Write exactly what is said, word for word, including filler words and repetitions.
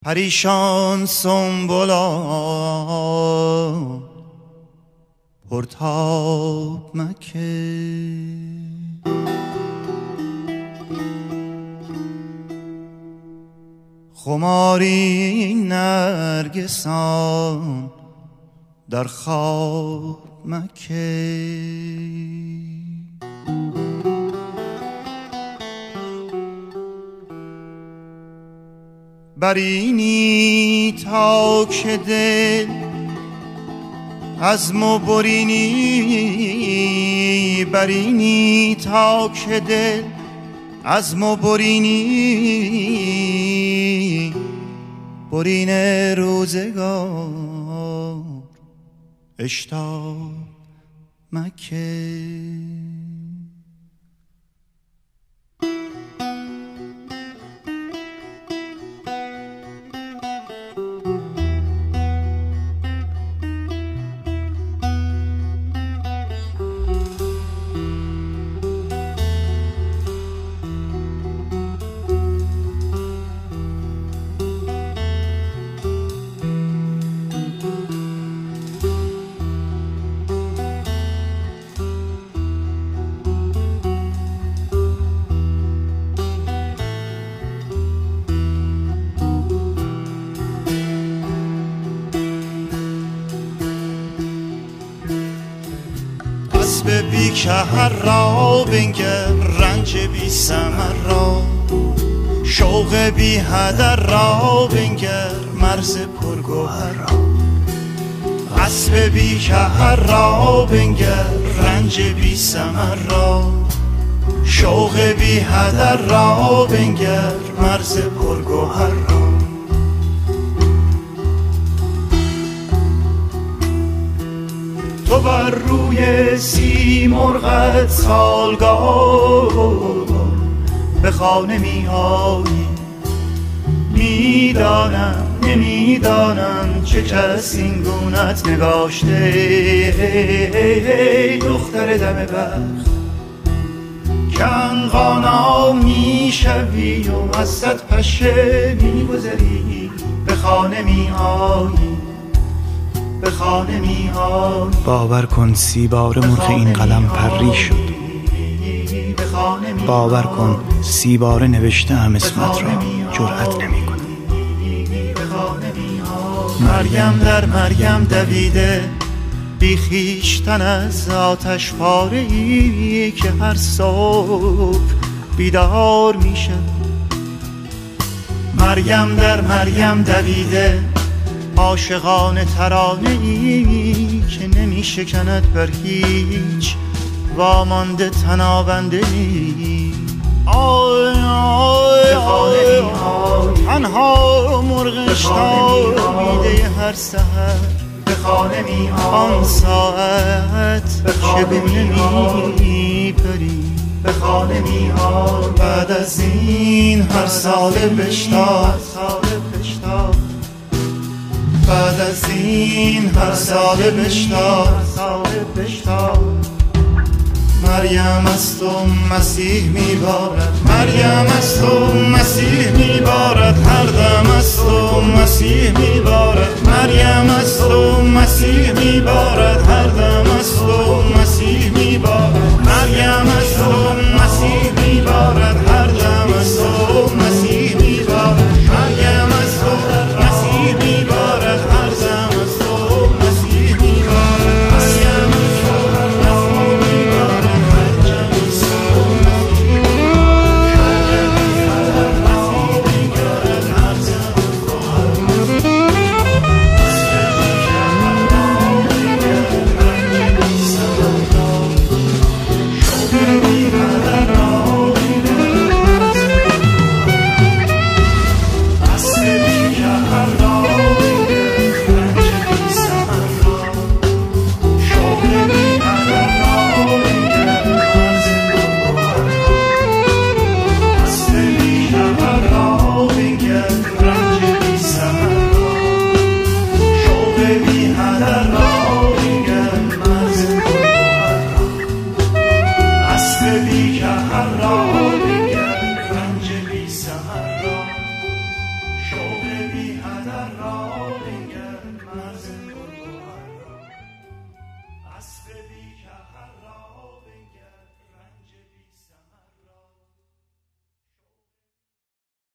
پریشان سنبولا پرتاب مکه، خماری نرگسان در خواب مکه. برینی تا که دل از ما برینی، برینی تا که دل از ما برینی، برین روزگار اشتاق مکه. اسب بی کهر را بنگر، رنج بی ثمر را، شوق بی هدر را بنگر، مرز پرگوهر را. اسب بی کهر را بنگر، رنج بی ثمر را، شوق بی هدر را بنگر، مرز پرگوهر را. تو بر روی سیمرغت سالگاه به خانه می آیی، میدانم نمیدانم چه کس این گونت نگاشته. ای دختر دم بخت کنقانا می شوی و از صد پشه می گذری، به خانه می آیی، به خانه می آیی. باور کن سی بار مرغ این قلم پری شد، باور کن سی بار نوشته هم اسمت را جرأت نمی کنم. مریم در مریم دویده، بی خویشتن از آتش پاره ای که هر صبح بیدار می شود. مریم در مریم دویده، عاشقانه ترانه ای که نمی شکند بر هیچ وامانده تنابنده ای. آی آی آی تنها مرغ اشتاقیده هر سحر به خانه می آن ساعت که نمی پری، به خانه می آی. بعد از این هر سال بشتاب، بعد از این هر سال بشتاب. مریم از تو مسیح میبارد، مریم از تو مسیح میبارد، هر دم از تو مسیح میبارد. مریم از تو مسیح میبارد، هر دم از تو مسیح میبارد. مریم از تو مسیح میبارد، هر دم از تو مسیح میبارد. مریم از تو مسیح میبارد، هر دم از تو مسیح میبارد. مریم از تو مسیح میبارد. بی که هر را